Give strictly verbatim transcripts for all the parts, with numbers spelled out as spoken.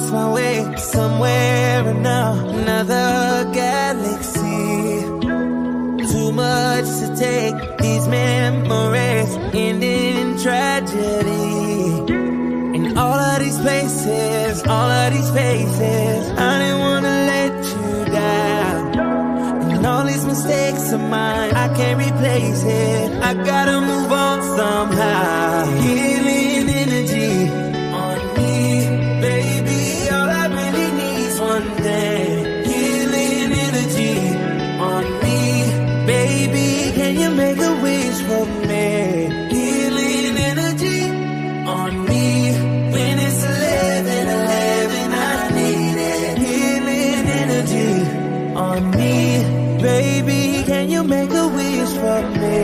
lost my way somewhere in another galaxy. Too much to take, these memories end in tragedy. In all of these places, all of these faces, I didn't wanna let you down. And all these mistakes of mine, I can't replace it. I gotta move on somehow. Healing energy on me, baby. All I really need is one thing. Healing energy on me, baby. Can you make a wish for me? Healing energy on me. When it's eleven eleven, I need it. Healing energy on me, baby. Can you make a wish for me?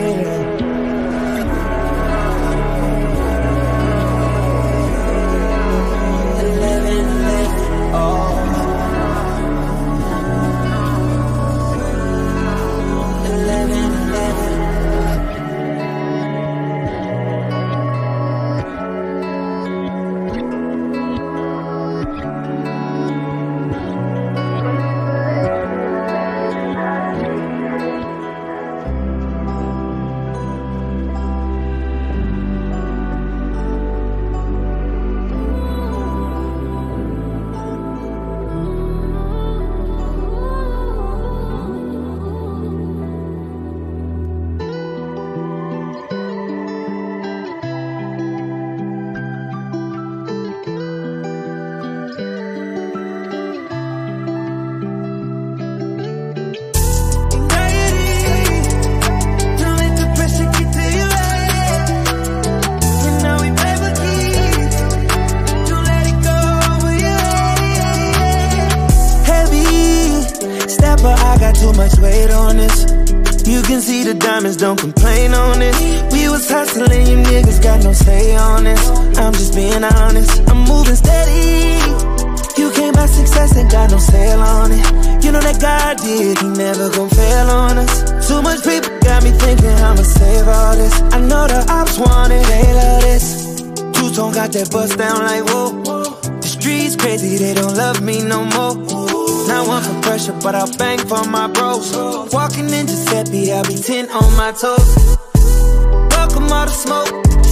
eleven eleven, oh. eleven eleven. Don't complain on this. We was hustling, you niggas got no say on this. I'm just being honest, I'm moving steady. You came by success, ain't got no sale on it. You know that God did, he never gon' fail on us. Too much people got me thinking I'ma save all this. I know the ops want it, they love this. Two-tone got that bust down like whoa. The streets crazy, they don't love me no more. Not one for pressure, but I'll bang for my bros. Walking in Giuseppe, I'll be ten on my toes. Welcome all the smoke.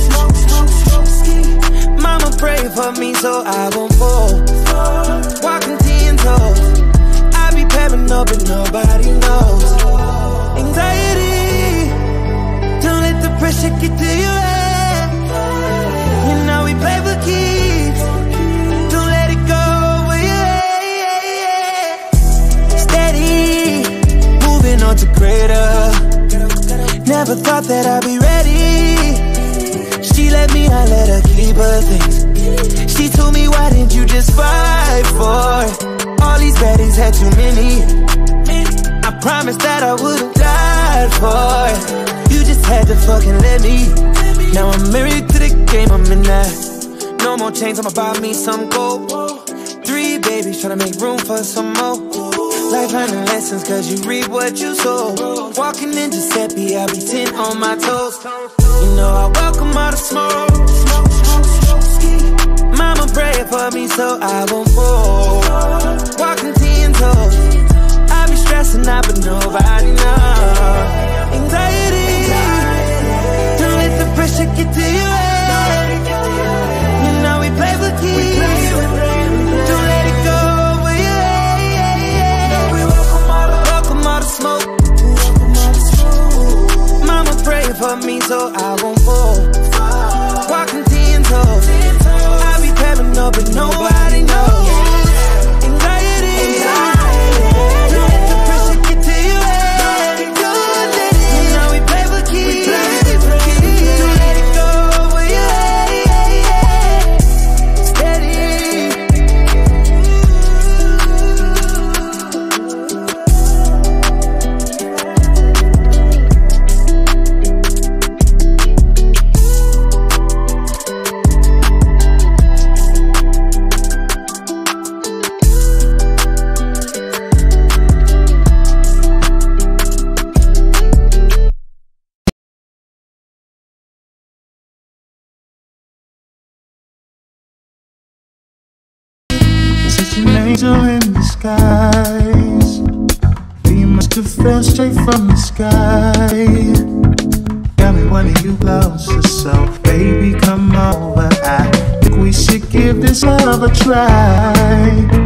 Mama pray for me so I won't fall. Walking ten toes. I be pairing up but nobody knows. Anxiety, don't let the pressure get to your head. You know we play for keeps. Don't let it go. On to greater. Never thought that I'd be ready. She let me, I let her keep her things. She told me, why didn't you just fight for it? All these baddies had too many. I promised that I would've died for it. You just had to fucking let me. Now I'm married to the game, I'm in that. No more chains, I'ma buy me some gold. Three babies, tryna make room for some more. Life learning lessons cause you reap what you sow. Walking in Giuseppe, I'll be ten on my toes. You know I welcome all the smoke. Mama pray for me so I won't fall. Walking ten toes. I be stressing out but nobody knows. Anxiety, don't let the pressure get to your head. You know we play for keeps. Don't let it go. Smoke. Mama pray for me so I won't fall. Walking ten toes. I be pairing up but nobody knows. Anxiety, don't let the pressure get to your head. Don't let it. You know we play for keeps. Don't let it go where your head. Steady. It's an angel in disguise. You must have fell straight from the sky. Tell me when are you closer, so baby come over. I think we should give this love a try.